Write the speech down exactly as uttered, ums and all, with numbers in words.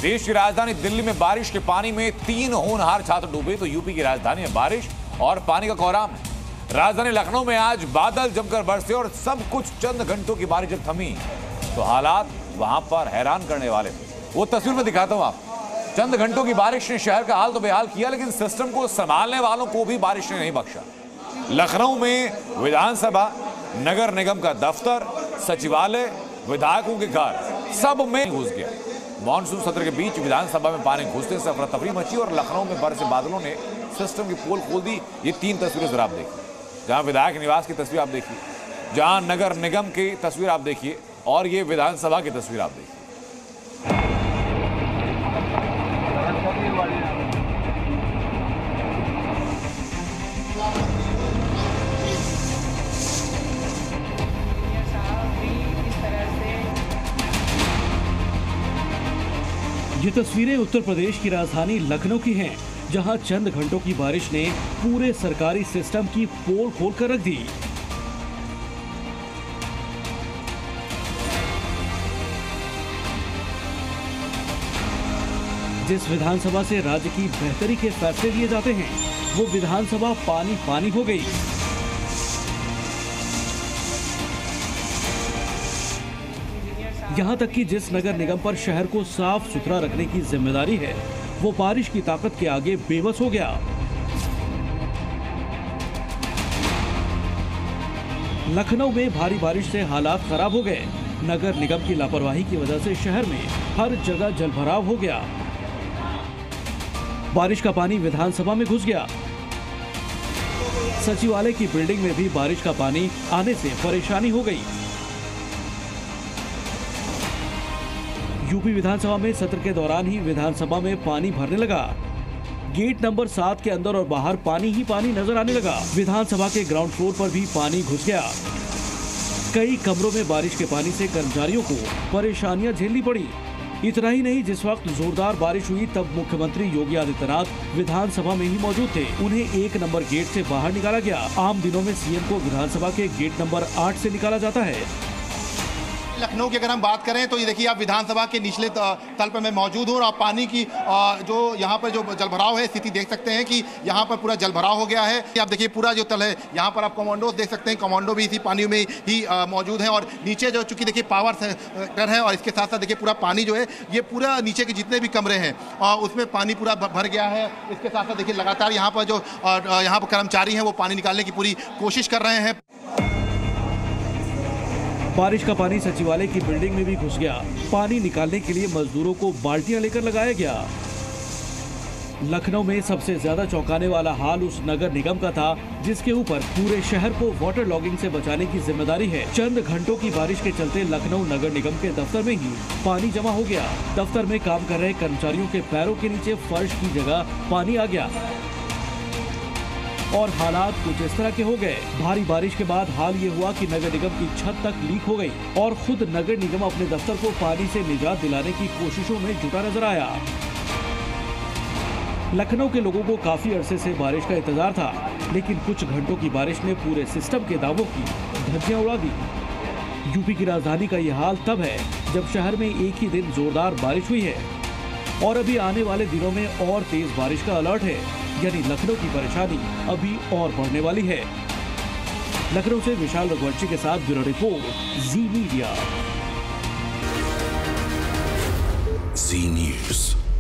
देश की राजधानी दिल्ली में बारिश के पानी में तीन होनहार छात्र डूबे तो यूपी की राजधानी में बारिश और पानी का कोहराम है। राजधानी लखनऊ में आज बादल जमकर बरसे और सब कुछ चंद घंटों की बारिश जब थमी तो हालात वहां पर हैरान करने वाले थे। वो तस्वीर में दिखाता हूं आप। चंद घंटों की बारिश ने शहर का हाल तो बेहाल किया, लेकिन सिस्टम को संभालने वालों को भी बारिश ने नहीं बख्शा। लखनऊ में विधानसभा, नगर निगम का दफ्तर, सचिवालय, विधायकों के घर सब में घुस गया। मानसून सत्र के बीच विधानसभा में पानी घुसने से अफरा तफरी मची और लखनऊ में बरसे बादलों ने सिस्टम की पोल खोल दी। ये तीन तस्वीरें जरा आप देखिए, जहां विधायक निवास की तस्वीर आप देखिए, जहां नगर निगम की तस्वीर आप देखिए और ये विधानसभा की तस्वीर आप देखिए। ये तस्वीरें उत्तर प्रदेश की राजधानी लखनऊ की हैं, जहां चंद घंटों की बारिश ने पूरे सरकारी सिस्टम की पोल खोलकर रख दी। जिस विधानसभा से राज्य की बेहतरी के फैसले लिए जाते हैं, वो विधानसभा पानी पानी हो गई। यहाँ तक कि जिस नगर निगम पर शहर को साफ सुथरा रखने की जिम्मेदारी है, वो बारिश की ताकत के आगे बेबस हो गया। लखनऊ में भारी बारिश से हालात खराब हो गए। नगर निगम की लापरवाही की वजह से शहर में हर जगह जलभराव हो गया। बारिश का पानी विधानसभा में घुस गया। सचिवालय की बिल्डिंग में भी बारिश का पानी आने से परेशानी हो गई। यूपी विधानसभा में सत्र के दौरान ही विधानसभा में पानी भरने लगा। गेट नंबर सात के अंदर और बाहर पानी ही पानी नजर आने लगा। विधानसभा के ग्राउंड फ्लोर पर भी पानी घुस गया। कई कमरों में बारिश के पानी से कर्मचारियों को परेशानियां झेलनी पड़ी। इतना ही नहीं, जिस वक्त जोरदार बारिश हुई तब मुख्यमंत्री योगी आदित्यनाथ विधानसभा में ही मौजूद थे। उन्हें एक नंबर गेट से बाहर निकाला गया। आम दिनों में सीएम को विधानसभा के गेट नंबर आठ से निकाला जाता है। लखनऊ की अगर हम बात करें तो ये देखिए, आप विधानसभा के निचले तल पर मैं मौजूद हूँ और आप पानी की जो यहाँ पर जो जलभराव है स्थिति देख सकते हैं कि यहाँ पर पूरा जलभराव हो गया है। आप देखिए पूरा जो तल है, यहाँ पर आप कमांडोज देख सकते हैं, कमांडो भी इसी पानी में ही मौजूद हैं। और नीचे जो चूंकि देखिए पावर सेक्टर है और इसके साथ साथ देखिए पूरा पानी जो है ये पूरा नीचे के जितने भी कमरे हैं उसमें पानी पूरा भर गया है। इसके साथ साथ देखिए लगातार यहाँ पर जो यहाँ पर कर्मचारी हैं वो पानी निकालने की पूरी कोशिश कर रहे हैं। बारिश का पानी सचिवालय की बिल्डिंग में भी घुस गया। पानी निकालने के लिए मजदूरों को बाल्टियां लेकर लगाया गया। लखनऊ में सबसे ज्यादा चौंकाने वाला हाल उस नगर निगम का था जिसके ऊपर पूरे शहर को वाटर लॉगिंग से बचाने की जिम्मेदारी है। चंद घंटों की बारिश के चलते लखनऊ नगर निगम के दफ्तर में ही पानी जमा हो गया। दफ्तर में काम कर रहे कर्मचारियों के पैरों के नीचे फर्श की जगह पानी आ गया और हालात कुछ इस तरह के हो गए। भारी बारिश के बाद हाल ये हुआ कि नगर निगम की छत तक लीक हो गई और खुद नगर निगम अपने दफ्तर को पानी से निजात दिलाने की कोशिशों में जुटा नजर आया। लखनऊ के लोगों को काफी अरसे से बारिश का इंतजार था, लेकिन कुछ घंटों की बारिश ने पूरे सिस्टम के दावों की धज्जियां उड़ा दी। यूपी की राजधानी का यह हाल तब है जब शहर में एक ही दिन जोरदार बारिश हुई है और अभी आने वाले दिनों में और तेज बारिश का अलर्ट है, यानी लखनऊ की परेशानी अभी और बढ़ने वाली है। लखनऊ से विशाल रघुवंशी के साथ bureau report, Zee media. Zee news.